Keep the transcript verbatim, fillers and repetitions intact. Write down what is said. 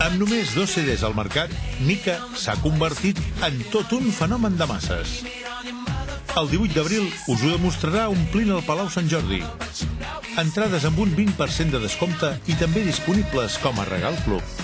Amb només dos C Ds al mercat, Mika s'ha convertit en tot un fenomen de masses. El divuit d'abril us ho demostrarà omplint el Palau Sant Jordi. Entrades amb un vint per cent de descompte i també disponibles com a regal club.